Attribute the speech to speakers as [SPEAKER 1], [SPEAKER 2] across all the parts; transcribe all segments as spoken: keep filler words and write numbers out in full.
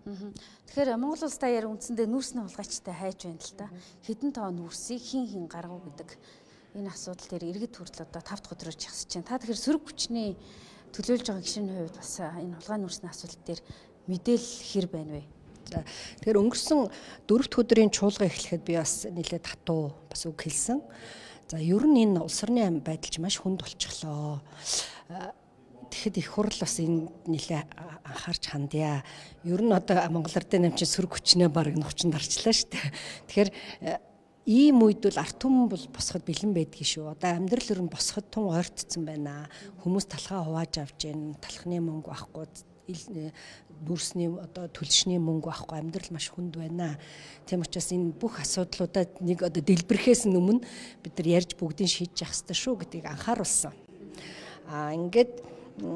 [SPEAKER 1] Тэгэхээр Монгол улс даяар үндсэндээ нүүрсний хулгайчтай хайж байна л да. Хэдэн тоо нүүрсийг хин хин гаргав гэдэг энэ асуудал дээр иргэд хүртэл одоо тав дахь өдрөөр чагсаж байна. Та тэгэхээр сөрөг хүчний төлөөлж байгаа гишүүний хувьд бас энэ хулгай нүүрсний асуудал дээр мэдээлэл хэр байна вэ?
[SPEAKER 2] За тэгэхээр өнгөрсөн дөрөв дэх өдрийн чуулга эхлэхэд би бас нэлээд хатуу бас үг хэлсэн. За ер нь энэ улс орны байдалч маш хүнд болчихлоо. Тэгэхэд их хурл бас энэ нэлээ анхаарч хандъя. Ер нь одоо Монгол Ардын намчин сөрөг хүчнээ бараг нухчинд арчлаа шүү дээ. Тэгэхээр ийм үед бол арт түмэн бол босоход бэлэн байдгийг шүү. Одоо амьдрал ер нь босоход тун ойртсон байна. Хүмүүс талхаа хувааж авч гин, талхны мөнгө авахгүй, нүүрсний одоо төлшний мөнгө авахгүй амьдрал маш хүнд байна. Тийм учраас энэ бүх асуудлуудад нэг одоо дэлбэрэхээс өмнө бид нар ярьж бүгдийг шийдэж явах хэрэгтэй шүү гэдгийг анхааруулсан. Аа ингээд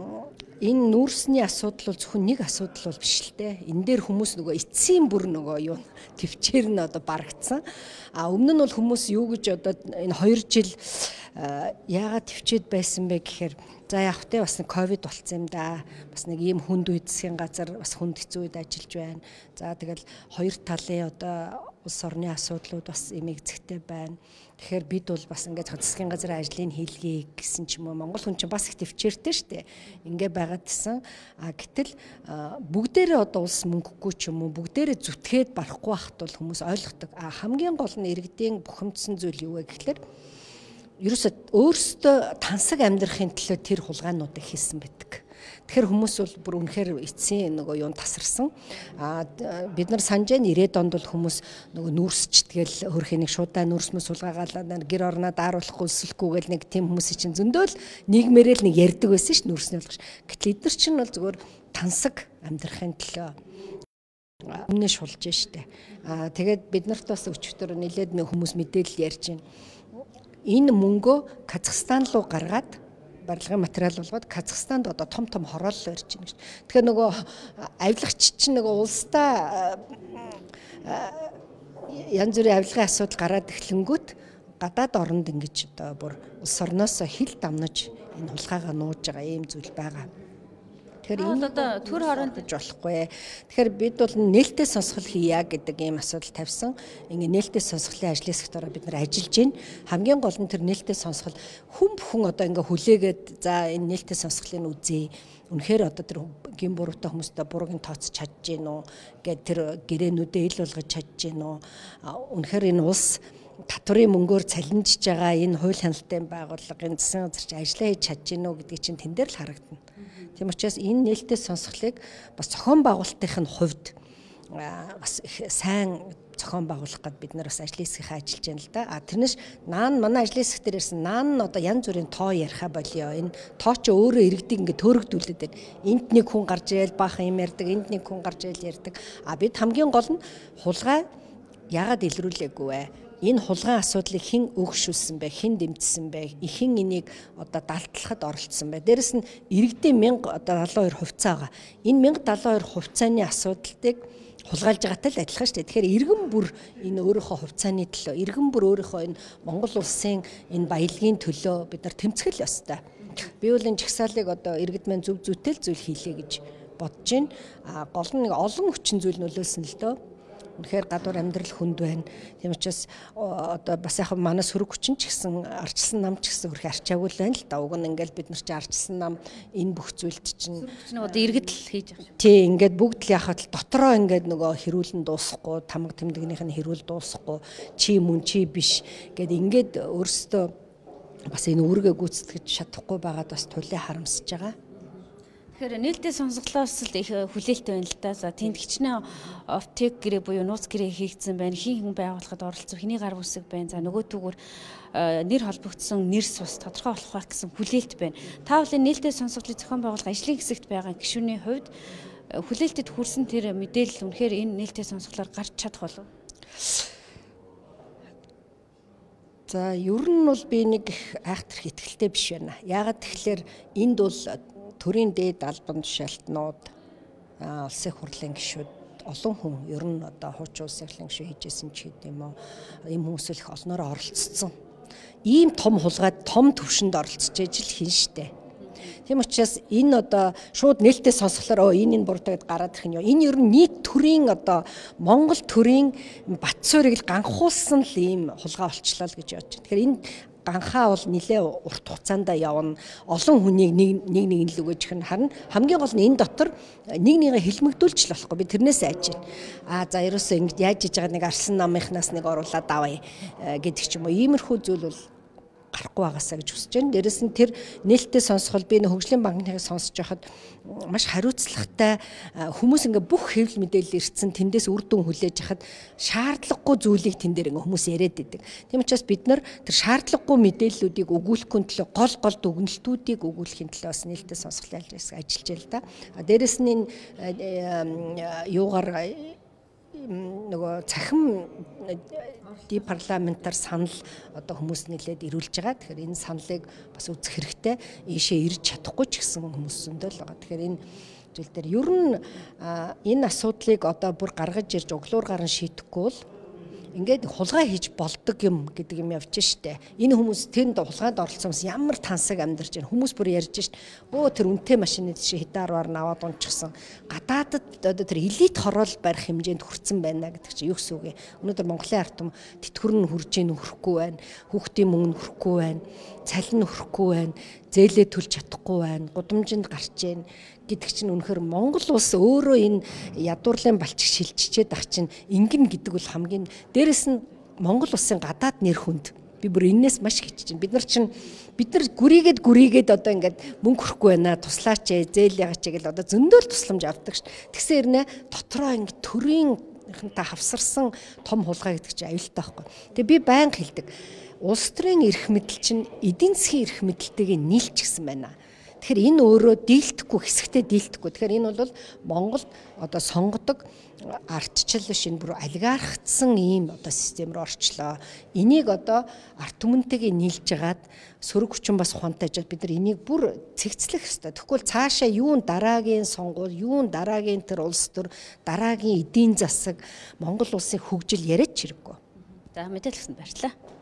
[SPEAKER 2] энэ нүүрсний асуудал бол зөвхөн нэг асуудал бол биш л дээ. Энэ дээр хүмүүс нөгөө эцсийн бүр нөгөө юу төвчээр нь одоо барагдсан. А өмнө нь бол хүмүүс юу гэж одоо энэ хоёр жил яагаад төвчээд байсан бэ гэхээр за яг тэ бас нэг ковид болцсон юм да. Бас нэг ийм хүнд үед засгийн газар бас хүнд хэцүү үед ажиллаж байна. За тэгэл хоёр талын одоо улс орны асуудлууд бас эмийг зэгтэй байна. Тэгэхээр бид бол бас ингээд засгийн газрын ажлыг хийлгэе гэсэн ч юм уу. Монгол хүн чинь бас их төвчээртэй шүү дээ. Ингээ байгаад гисэн. А гэтэл бүгдээрээ одоо улс мөнгөгүй ч юм уу бүгдээрээ зүтгээд барахгүй байхад бол хүмүүс ойлгодог. А хамгийн гол нь иргэдийн бухимдсан зүйл юу вэ гэхэлэр ерөөсөө өөрсдөө тансаг амьдрахын төлөө тэр хулгайнуудыг хийсэн байдаг. Тэгэхээр хүмүүс бол бүр үнэхээр эцсийн нөгөө юунд тасарсан. А бид нар санаж байна ирээд онд бол хүмүүс нөгөө нүүрсч тэгэл хөрхийн нэг шуудаа нүүрсмэс сулгаагаалаа гэр орноо дааруулахгүй өсөлхгүйгээл нэг тийм хүмүүсийн чинь зөндөөл нийгмээрээ л нэг ярьдаг байсан ш нүүрсний болгош. Гэтэл эдгээр чинь бол зөвхөн тансаг амьдрахын төлөө өмнө шулж штэ. А тэгээд бид нарт бас өчтөр нэлээд хүмүүс мэдээлэл ярьж байна. Энэ мөнгөө Казахстан руу гаргаад барилгын материал болгоод Казахстанд одоо том том хороолол барьж байна шүү. Тэгэхээр нөгөө авилгач чинь нөгөө улсдаа янз бүрийн авилгын асуудал гараад эхлэнгүүт гадаад оронд ингэж одоо бүр улс орноос хил дамнаж энэ хулгайгаа нууж байгаа ийм зүйл байгаа. Тэгэхээр энэ
[SPEAKER 1] одоо төр хоронд
[SPEAKER 2] гэж болохгүй. Тэгэхээр бид бол нээлттэй сонсгол хийя гэдэг ийм асуудал тавьсан. Ингээ нээлттэй сонсголын ажлын сектороо бид нар ажиллаж байна. Хамгийн гол нь тэр нээлттэй сонсгол хүн бүхэн одоо ингээ хүлээгээд за энэ нээлттэй сонсголыг үзье. Үнэхээр одоо тэр гин буруутай хүмүүстэй буруугийн тооцож чадж гин үү гэд тэр гэрээнүүдээ ил болгож чадж гин үү. Үнэхээр энэ улс татврын мөнгөөр цалинжиж байгаа энэ хууль хяналтын байгууллагын засгийн газарч ажиллаа хийж чадж гин үү гэдгийг чинь тэн дээр л харагдана. Тийм учраас энэ нээлттэй сонсголыг бас зохион байгуулалтын хувьд бас их сайн зохион байгуулах гэд бид нар бас ажлын хэсгийнхээ ажиллаж байна л да. А тэрнээс наан манай ажлын хэсэг дээр ирсэн наан нь одоо янз бүрийн тоо яриха болио. Энэ тоо ч өөрөө иргэдэг ингээд төөрөгдүүлээд байна. Энд нэг хүн гарч ирээл баахан юм ярьдаг, энд нэг хүн гарч ирээл ярьдаг. А бид хамгийн гол нь хулгай яагаад илрүүлээгүй вэ? Энэ хулгайн асуудлыг хэн өгшүүлсэн бэ? Хэн дэмжсэн бэ? Хэн энийг одоо далдлахад оролцсон бэ? Дээрэс нь иргэдийн мянга одоо далайн хоёр хувьцаа байгаа. Энэ мянга далайн хоёр хувьцааны асуудлыг хулгайлж байгаатай л адилхан шүү дээ. Тэгэхээр иргэн бүр энэ өөрийнхөө хувьцааны төлөө, иргэн бүр өөрийнхөө энэ Монгол улсын энэ баялагын төлөө бид нар тэмцэх л ёстой. Би бол энэ жагсаалыг одоо иргэд маань зөв зүйтэй л зүйл хийлээ гэж бодож байна. А гол нь нэг олон хүчин зүйл нөлөөлсөн л дөө. Үнэхээр гадуур амьдрал хүнд байна. Тийм учраас одоо бас яг манай сөрөг хүчин ч гэсэн арчилсан нам ч гэсэн хөрх арчаагүй л байна л да. Уг нь ингээл бид нар чи арчилсан нам энэ бүх зүйлд чинь
[SPEAKER 1] хүчин одоо иргэд л хийж байгаа.
[SPEAKER 2] Тий ингээд бүгд л яхад л дотроо ингээд нөгөө хэрүүлэн дуусахгүй, тамга тэмдэгнийх нь хэрүүл дуусахгүй, чи мөн чи биш гэд ингээд өөрсдөө бас энэ үүргээ гүйцэтгэж чадахгүй байгаад бас тулын харамсаж байгаа.
[SPEAKER 1] Тэгэхээр нээлттэй сонсголоос л их хүлээлттэй байна л да. За тэнд хичнээн оптик гэрээ буюу нууц гэрээ хийгдсэн байна. Хин хүн байгуулахад оролцсон хэний гар бүсэг байна. За нөгөө түгээр нэр холбогдсон нэрс бас тодорхой болох байх гэсэн хүлээлт байна. Та бүхэн нээлттэй сонсголын зохион байгуулалт ажлын хэсэгт байгаа гишүүний хувьд хүлээлтэд хүрсэн тэр мэдээлэл үнэхээр энэ нээлттэй сонсголоор гарч чадах болов уу?
[SPEAKER 2] За ер нь бол би нэг айхтар ихтэй биш байна. Яагаад тэгэхээр энд бол төрийн дээд албан тушаалтнууд улсын хурлын гишүүд олон хүн ер нь одоо хуучин улсын хурлын гишүүд хийжсэн ч гэдэг юм уу ийм хүмүүс их олноороо оролцсон. Ийм том хулгайд том төвшөнд оролцож ижил хийн штэ. Тийм учраас энэ одоо шууд нээлттэй сонсохлоор оо энэ энэ буруу гэдээ гараад ирэх нь юу. Энэ ер нь нийт төрийн одоо Монгол төрийн бат суурийг л ганхуулсан л ийм хулгай болчлоо л гэж бодож байна. Тэгэхээр энэ ганхаа бол нэлээ урт хугацаанд явна. Олон хүнийг нэг нэг нэг л өгөөж гэх нь харин хамгийн гол нь энэ дотор нэг нэгэ хэлмэгдүүлж л болохгүй. Би тэрнээс айж байна. Аа за ерөөсөө ингэж яаж хийж байгаа нэг арслан намынхнаас нэг оруулаад авъя гэдэг ч юм уу. Иймэрхүү зүйл бол гарахгүй байгаасаа гэж хүсэж байна. Дээрэс нь тэр нээлттэй сонсгол би нэг хөгжлийн банкныг сонсож байхад маш хариуцлагатай хүмүүс ингээ бүх хэвлэл мэдээлэл ирсэн тэндээс үр дүн хүлээж хахад шаардлагагүй зүйлийг тэн дээр ингээ хүмүүс яриад идэг. Тийм учраас бид нар тэр шаардлагагүй мэдээллүүдийг өгүүлэхгүй төлөө гол гол дүгнэлтүүдийг өгүүлэхийн төлөө бас нээлттэй сонсгол ажиллаж ажиллаж л да. Дээрэс нь энэ юугаар нөгөө цахим ди парламентар санал одоо хүмүүс нэлээд ирүүлж байгаа. Тэгэхээр энэ саналыг бас үзэх хэрэгтэй. Ийшээ ирж чадахгүй ч гэсэн хүмүүс зөндөө л байгаа. Тэгэхээр энэ зүйл дээр ер нь энэ асуудлыг одоо бүр гаргаж ирж углуур гарan шийдэхгүй бол ингээд хулгай хийж болдог юм гэдэг юм явж штэ. Энэ хүмүүс тэнд хулгайд оролцсон хүмүүс ямар тансаг амьдарч байна. Хүмүүс бүр ярьж штэ. Өө тэр үнэтэй машины жишээ хитаарвар наваад унчихсан. Гадаадд одоо тэр элит хороол барих хэмжээнд хүрсэн байна гэдэг чинь юу гэсэн үг вэ? Өнөөдөр Монголын ард түмэн тэтгэр нь хурж ийн хөрөхгүй байна. Хүүхдийн мөнгө хөрөхгүй байна. Цалин хөрөхгүй байна. Зээлээ төлж чадахгүй байна. Гудамжинд гарч ийн гэдэг чинь үнэхээр Монгол улс өөрөө энэ ядуурлын балчиг шилжчихэд ах чинь ингэн гэдэг бол хамгийн дээрэс нь Монгол улсын гадаад нэр хүнд би бүр энэс маш хичж байна. Бид нар чинь бид нар гүрийгээд гүрийгээд одоо ингээд мөнгө хөрөхгүй байна. Туслаач ээ, зээл ягач гэл одоо зөндөөл тусламж авдаг ш. Тэгсэн хэрнээ дотроо ингээд төрийн та хавсарсан том хулгай гэдэг чинь аюултай байхгүй. Тэгээ би байнга хэлдэг. Улс төрийн эрх мэдэл чинь эдийн засгийн эрх мэдэлтэйгээ нийлчихсэн байна. Тэгэхээр энэ өөрөө дийлдэхгүй хэсэгтээ дийлдэхгүй. Тэгэхээр энэ бол Монголд одоо сонгодог ардчил шин бүр олигархтсан ийм одоо систем рүү орчлоо. Энийг одоо ард түмэнтэйгээ нийлж агаад сөрөг хүчин бас ухаантай ажил бид нар энийг бүр цэгцлэх ёстой. Тэгвэл цаашаа юун дараагийн сонгуул, юун дараагийн тэр улс төр, дараагийн эдийн засаг, Монгол улсын хөгжил яриач хэрэггүй.
[SPEAKER 1] За мэдээлэлсэнд баярлалаа.